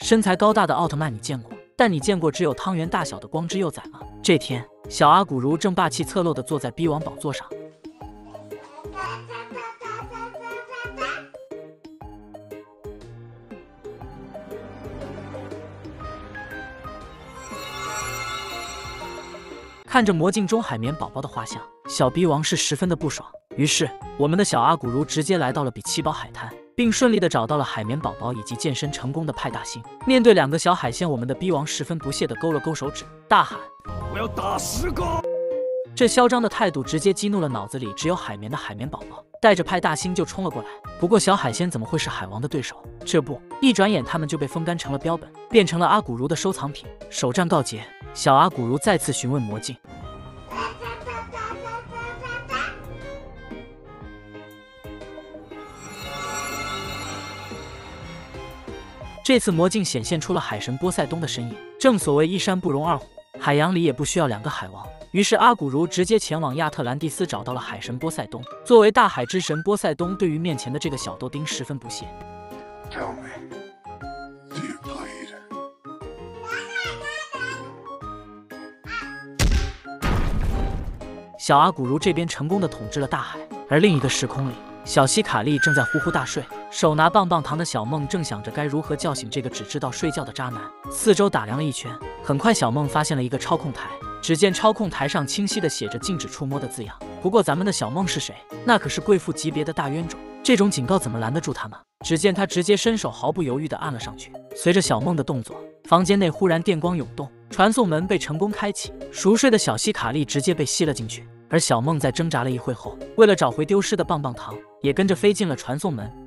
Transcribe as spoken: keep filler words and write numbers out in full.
身材高大的奥特曼你见过，但你见过只有汤圆大小的光之幼崽吗？这天，小阿古如正霸气侧漏地坐在逼王宝座上。看着魔镜中海绵宝宝的画像，小逼王是十分的不爽。于是，我们的小阿古如直接来到了比奇堡海滩，并顺利的找到了海绵宝宝以及健身成功的派大星。面对两个小海鲜，我们的逼王十分不屑的勾了勾手指，大喊：“ 我要打十个！” 这嚣张的态度直接激怒了脑子里只有海绵的海绵宝宝，带着派大星就冲了过来。不过小海鲜怎么会是海王的对手？这不，一转眼他们就被风干成了标本，变成了阿古如的收藏品。首战告捷，小阿古如再次询问魔镜。这次魔镜显现出了海神波塞冬的身影。正所谓一山不容二虎，海洋里也不需要两个海王。于是阿古如直接前往亚特兰蒂斯，找到了海神波塞冬。作为大海之神，波塞冬对于面前的这个小豆丁十分不屑。 Tell me, do you bleed? 小阿古如这边成功的统治了大海，而另一个时空里，小希卡利正在呼呼大睡，手拿棒棒糖的小梦正想着该如何叫醒这个只知道睡觉的渣男。四周打量了一圈，很快小梦发现了一个操控台，只见操控台上清晰的写着禁止触摸的字样。不过咱们的小梦是谁？那可是贵妇级别的大冤种，这种警告怎么拦得住他吗？只见他直接伸手毫不犹豫地按了上去。随着小梦的动作，房间内忽然电光涌动，传送门被成功开启，熟睡的小希卡利直接被吸了进去。而小梦在挣扎了一会后，为了找回丢失的棒棒糖，也跟着飞进了传送门。